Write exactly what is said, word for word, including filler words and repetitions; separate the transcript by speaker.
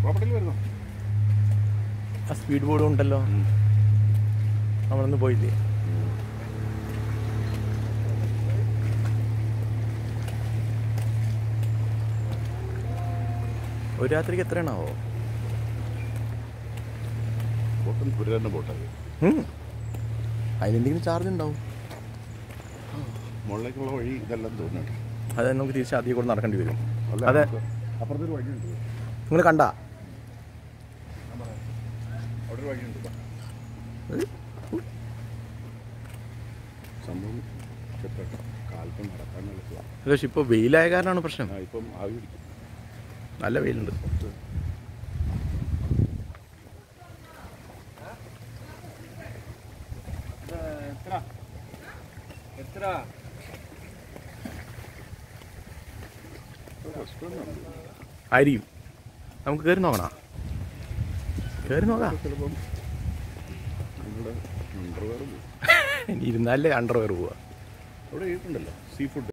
Speaker 1: ആ സ്പീഡ് ബോർഡും ഉണ്ടല്ലോ, നമ്മളൊന്ന് പോയില്ലേ? ഒരു രാത്രിക്ക് എത്രയാണാവോ? അതിനെന്തെങ്കിലും ചാർജ് ഉണ്ടാവും.
Speaker 2: മുകളിലേക്കുള്ള വഴി ഇതെല്ലാം തോന്നുന്നുണ്ട്.
Speaker 1: അത് നമുക്ക് തിരിച്ച് അധികം കൂടെ നടക്കേണ്ടി വരും.
Speaker 2: അതെ, അപ്പുറത്തൊരു വഴിയുണ്ട്.
Speaker 1: നിങ്ങൾ കണ്ടാ?
Speaker 2: അവിടെ ഒരു വഴിയുണ്ട്. സംഭവം കാലത്ത് നടക്കാൻ നല്ല.
Speaker 1: പക്ഷെ ഇപ്പോൾ വെയിലായ കാരണമാണ് പ്രശ്നം.
Speaker 2: ഇപ്പം ആവി പിടിക്കും,
Speaker 1: നല്ല വെയിലുണ്ട്. ആയിരിക്കും. നമുക്ക് കയറി നോക്കണോ? കയറി നോക്കാം.
Speaker 2: ചിലപ്പം അണ്ടർവെയർ പോകും.
Speaker 1: ഇരുന്നാലേ അണ്ടർവെയർ പോവാ.
Speaker 2: അവിടെ ഉണ്ടല്ലോ സീ ഫുഡ്.